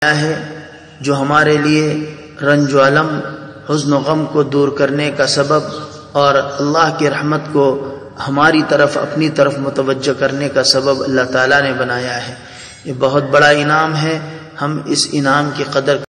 है, जो हमारे लिए रंज अलम हुज़्न गम को दूर करने का सबब और अल्लाह की रहमत को हमारी तरफ अपनी तरफ मुतवज्जह करने का सबब अल्लाह ताला ने बनाया है। ये बहुत बड़ा इनाम है। हम इस इनाम की कदर